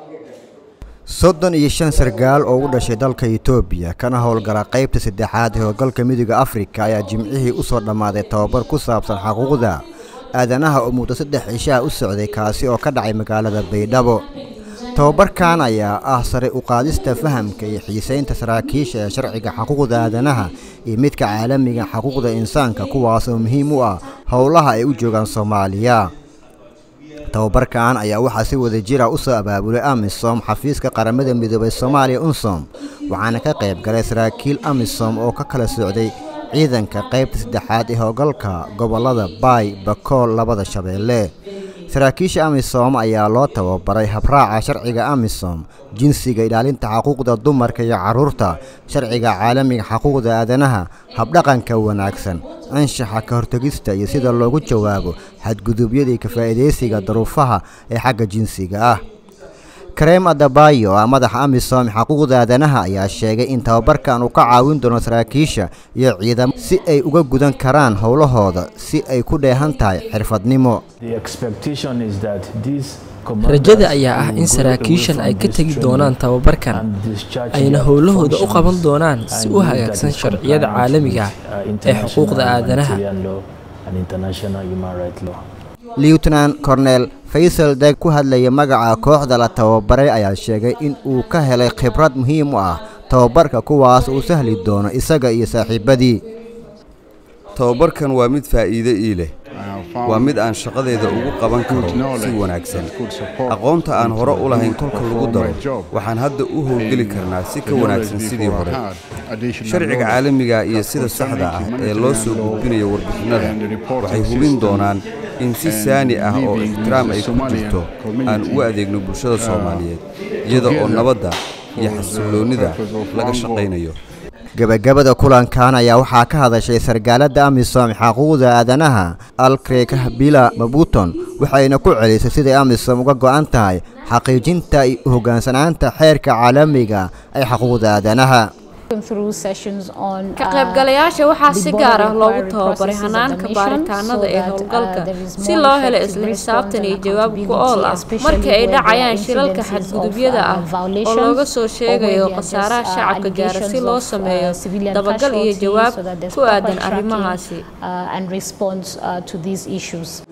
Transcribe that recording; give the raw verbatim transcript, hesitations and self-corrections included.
soddon iyo shan sargaal oo u dhashay dalka Itoobiya kana howlgala qaybta saddexaad ee howlgalka Midowga Afrika ayaa jimcihii u soo dhamaaday tababar ku saabsan xuquuqda aadanaha oo muddo saddex cisho u socday kaasi oo ka dhacay magaalada Baydhabo. tababarkan ayaa ah sare u qaadista fahamka iyo xiisaynta saraakiisha ee sharciga xuquuqda aadanaha iyo midka caalamiga xuquuqda insaanka kuwaas oo muhiim u ah howlaha ay u joogaan Soomaaliya. tababarkan ayaa waxa si wada jira u soo abaabulay AMISOM xafiiska qaramada midoobay Soomaaliya UNSOM waxaana ka qayb galay saraakiil AMISOM oo ka kala socday ciidanka qaybta saddexaad ee howlgalka gobolada Bay, Bakool, labada Shabeelle. saraakiisha AMISOM ayaa loo tababaray habraaca sharciga AMISOM, jinsiga, ilaalinta xuquuqda dumarka iyo carruurta, sharciga caalamiga xuquuqda aadanaha, habdhaqanka wanaagsan, anshaxa ka hortagista iyo sida loogu jawaabo xadgudubyada ka faa'iideysiga duruufaha ee xagga jinsiga ah. Kareem Adabayo oo madaxa AMISOM xuquuqda aadanaha ayaa sheegay in tababarkan uu ka caawin doono saraakiisha iyo ciidamada si ay uga gudan karaan howlahooda si ay ku dheehan tahay xirfadnimo. rajada ayaa ah in saraakiishan ay ka tagi doonaan tababarkan ayna howlahooda u qaban doonaan si u hagaagsan sharciyada caalamiga ah ee xuquuqda aadanaha. Lieutenant Colonel Faisal Dag ku hadlaya magaca kooxda la tababaray ayaa sheegay in uu ka helay khibrad muhiim u ah tababarka kuwaas uu sahli doono isaga iyo saaxiibadii. tababarkan waa mid faa'iido ii leh waa mid aan shaqadeeda ugu qaban karo si wanaagsan. aqoonta aan hore u lahayn kolka lagu daro waxaan hadda u howlgeli karnaa si ka wanaagsan sidii hore. sharciga caalamiga iyo sida saxda ah ee loo soo gudbinayo warbixinada waxay hubin doonaan in si saani ah oo ixtiraam ay ku jirto aan ugu adeegno bulshada Soomaaliyeed iyada oo nabadda iyo xasiloonida laga shaqaynayo. gabagabada kulankan ayaa waxaa ka hadashay sargaalada AMISOM xuquuqda aadanaha Alcrek Habila Mabuton waxayna ku celisay sida AMISOM uga go'an tahay xaqiijinta iyo hoggaansanaanta xeerka caalamiga ee xuquuqda aadanaha. ka qaybgalayaasha waxaa si gaar ah loogu tababaray hanaanka baaritaanada ee howlgalka si loo helo isla xisaabtan iyo jawaab ku ool ah marka ay dhacayaan shilalka xadgudubyada ah oo looga soo sheegayo khasaaraha shacabka gaara si loo sameeyo dabagal iyo jawaab ku aadan arrimahaasi.